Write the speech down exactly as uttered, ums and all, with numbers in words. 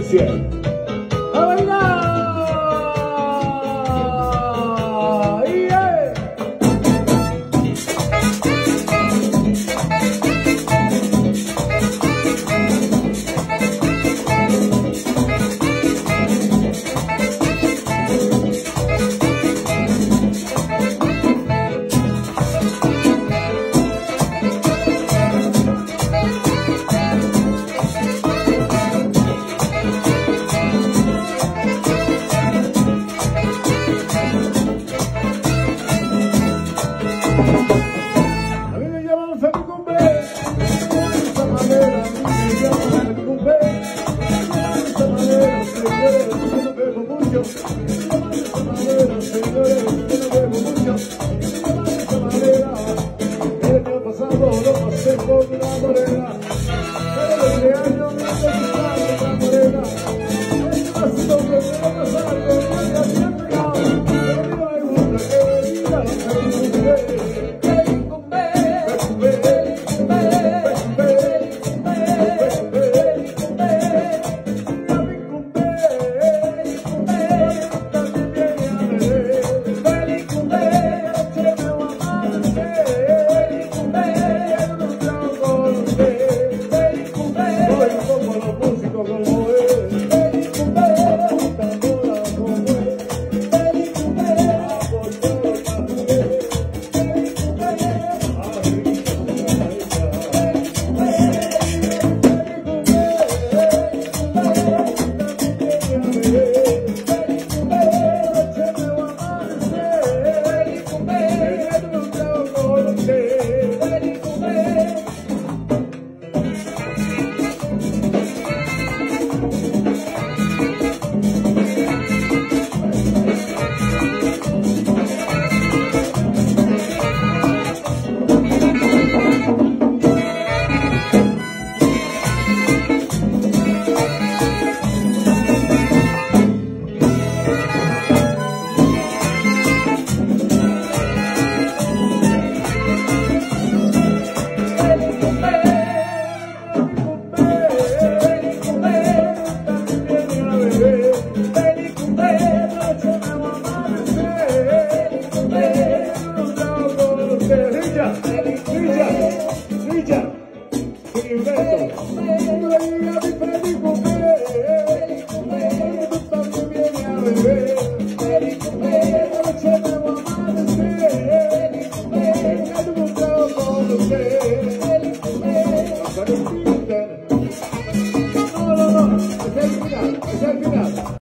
dice: ¡a bailar! ¡Yeah! A mí me llaman Felicumbe, de esa manera, a mí me llaman Felicumbe, de esa manera, señores, yo no bebo mucho, de esa manera, señores, yo no bebo mucho, de esa manera, el año pasado lo pasé con una morena, pero este año me he pasado una morena, es más lo que me va a pasar con ella siempre pegado, pero no me gusta que me digan Felicumbe. No, no, no, es el final, es el final.